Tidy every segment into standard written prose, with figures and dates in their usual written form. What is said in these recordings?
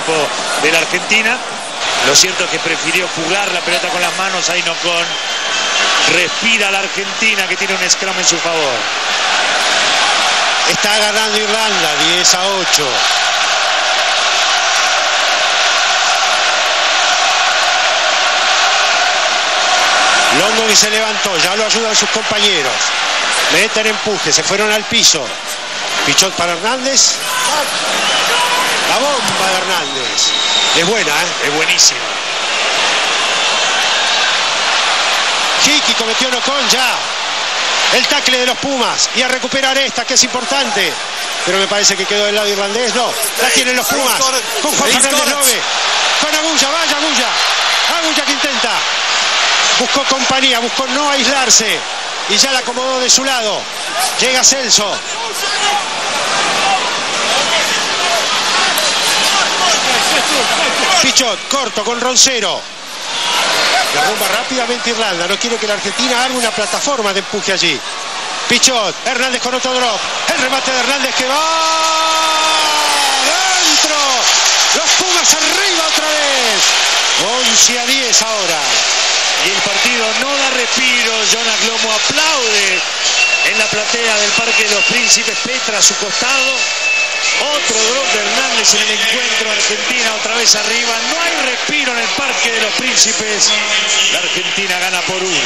equipo de la Argentina. Lo cierto es que prefirió jugar la pelota con las manos. Ahí Nocón respira la Argentina, que tiene un scrum en su favor. Está ganando Irlanda 10-8. Longo que se levantó, ya lo ayudan sus compañeros. Meten empuje, se fueron al piso. Pichot para Hernández. La bomba de Hernández. Es buena, ¿eh? Es buenísima. Chiqui cometió Nocón ya. El tackle de los Pumas. Y a recuperar esta, que es importante. Pero me parece que quedó del lado irlandés. No, la tienen los Pumas. Con Juan Fernández Lobe. Con Agulla, vaya Agulla. Agulla que intenta. Buscó compañía, buscó no aislarse. Y ya la acomodó de su lado. Llega Celso. Pichot, corto con Roncero. Derrumba rápidamente Irlanda. No quiere que la Argentina arme una plataforma de empuje allí. Pichot, Hernández con otro drop. El remate de Hernández que va dentro. Los Pumas arriba otra vez. 11-10 ahora. Y el partido no da respiro. Jonas Glomo aplaude en la platea del Parque de los Príncipes. Petra a su costado. Otro drop de Hernández en el encuentro. Argentina otra vez arriba. No hay respiro en el Parque de los Príncipes. La Argentina gana por 1.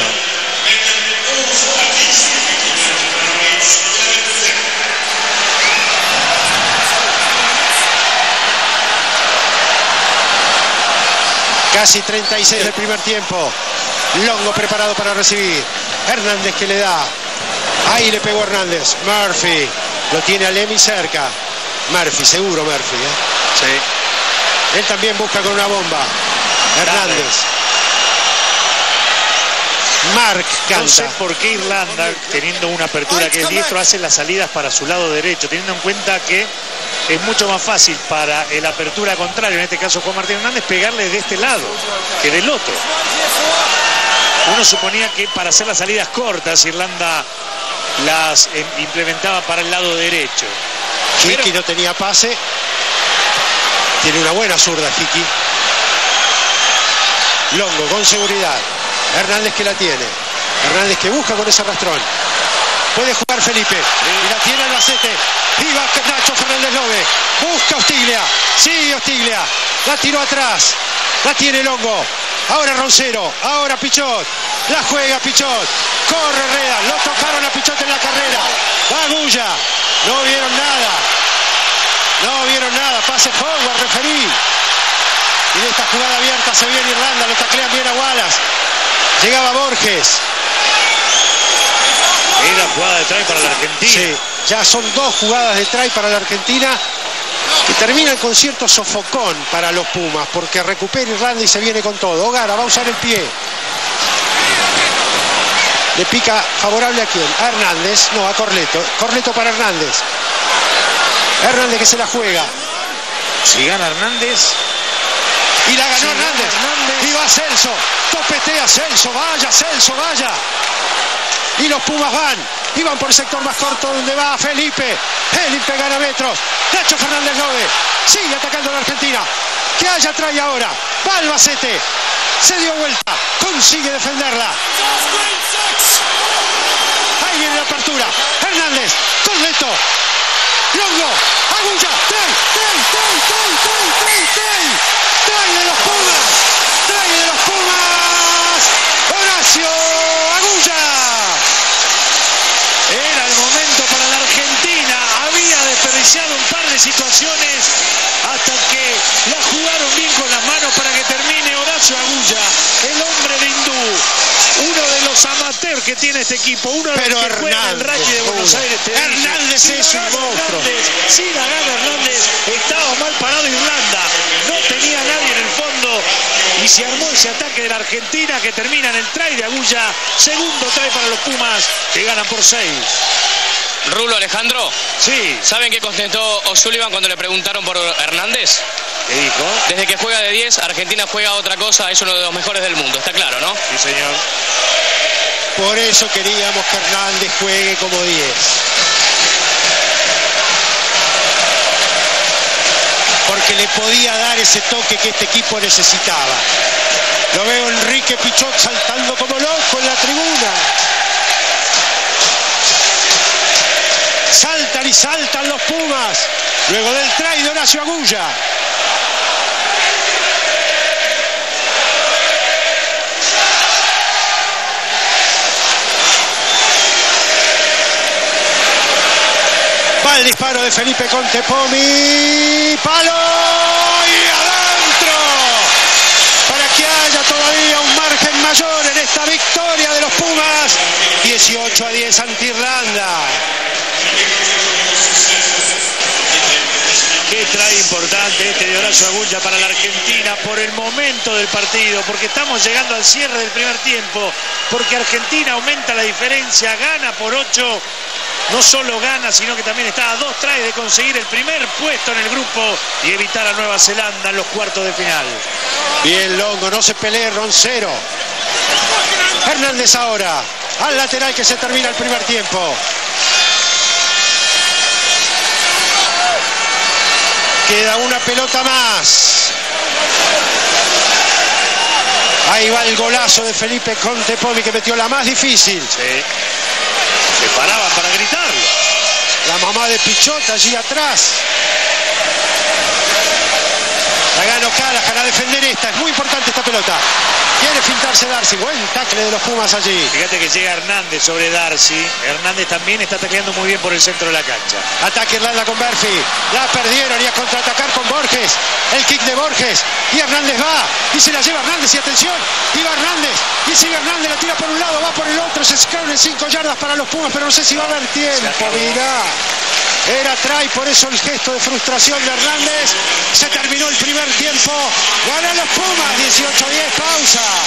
Casi 36 del primer tiempo. Longo preparado para recibir. Hernández que le da. Ahí le pegó Hernández. Murphy. Lo tiene a Lemmy cerca. Murphy, seguro Murphy. Sí. Él también busca con una bomba. Hernández. Mark canta. No sé por qué Irlanda, teniendo una apertura que es diestro, hace las salidas para su lado derecho, teniendo en cuenta que es mucho más fácil para el apertura contrario, en este caso Juan Martín Hernández, pegarle de este lado que del otro. Uno suponía que para hacer las salidas cortas Irlanda las implementaba para el lado derecho. Hickey no tenía pase. Tiene una buena zurda Hickey. Longo con seguridad. Hernández que la tiene. Hernández que busca con ese arrastrón. Puede jugar Felipe. Y la tiene Albacete. Y va Nacho Fernández Lobe. Busca Ostiglia. Sigue Ostiglia. La tiró atrás. La tiene Longo. Ahora Roncero. Ahora Pichot. La juega Pichot. Corre Herrera. Lo tocaron a Pichot en la carrera. Va Agulla. No vieron nada. No vieron nada. Pase forward, referí. Y de esta jugada abierta se viene Irlanda. Lo taclean bien a Wallace. Llegaba Borges. Era jugada de try para la Argentina. Sí, ya son 2 jugadas de try para la Argentina que terminan con cierto sofocón para los Pumas, porque recupera Irlanda y se viene con todo. O'Gara va a usar el pie. Le pica favorable a quién? A Hernández, no, a Corleto. Corleto para Hernández. Hernández que se la juega. Si gana Hernández. Y la ganó Hernández. Y va Celso. Topetea Celso. Vaya, Celso, vaya. Y los Pumas van. Y van por el sector más corto donde va Felipe. Felipe gana metros. Nacho Fernández Lobe. Sigue atacando a la Argentina. Que haya trae ahora. Va Albacete. Se dio vuelta. Consigue defenderla. Ahí viene la apertura. Hernández. Corleto. Longo. Agulla. Trae de los Pumas. Trae de los Pumas. Horacio Agulla. Era el momento para la Argentina. Había desperdiciado un par de situaciones hasta que la jugaron bien con las manos para que termine Horacio Agulla, el hombre de Hindú. Uno de los amateurs que tiene este equipo. Uno de los que juega en el Rugby de Buenos Aires. Hernández es un monstruo. Si la gana Hernández, estaba mal parado Irlanda. No tenía nadie en el fondo. Y se armó ese ataque de la Argentina que termina en el try de Agulla. Segundo try para los Pumas que ganan por 6. Rulo, Alejandro. Sí. ¿Saben qué contestó O'Sullivan cuando le preguntaron por Hernández? ¿Qué dijo? Desde que juega de 10, Argentina juega otra cosa, es uno de los mejores del mundo, está claro, ¿no? Sí, señor. Por eso queríamos que Hernández juegue como 10. Porque que le podía dar ese toque que este equipo necesitaba. Lo veo Enrique Pichot saltando como loco en la tribuna. Saltan y saltan los Pumas. Luego del try de Horacio Agulla. Va el disparo de Felipe Contepomi. ¡Palo! ¡Y adentro! Para que haya todavía un margen mayor en esta victoria de los Pumas. 18-10 ante Irlanda. Qué try importante este de Horacio Agulla para la Argentina por el momento del partido, porque estamos llegando al cierre del primer tiempo, porque Argentina aumenta la diferencia, gana por 8, no solo gana, sino que también está a 2 tries de conseguir el primer puesto en el grupo y evitar a Nueva Zelanda en los cuartos de final. Bien Longo, no se pelee Roncero. Hernández ahora, al lateral que se termina el primer tiempo. Queda una pelota más. Ahí va el golazo de Felipe Contepomi que metió la más difícil. Sí. Se paraban para gritarlo. La mamá de Pichot allí atrás. La gana Callahan a defender esta. Es muy importante esta pelota. Quiere fintarse Darcy. Buen tackle de los Pumas allí. Fíjate que llega Hernández sobre Darcy. Hernández también está tacleando muy bien por el centro de la cancha. Ataque Irlanda con Murphy. La perdieron y a contraatacar con Borges. El kick de Borges. Y Hernández va. Y se la lleva Hernández. Y atención. Y va Hernández. Y sigue Hernández. La tira por un lado. Va por el otro. Se sacaron en 5 yardas para los Pumas. Pero no sé si va a haber tiempo. Mirá. Era try. Por eso el gesto de frustración de Hernández. Se terminó el primer tiempo. Ganan los Pumas. 18-10. Pausa.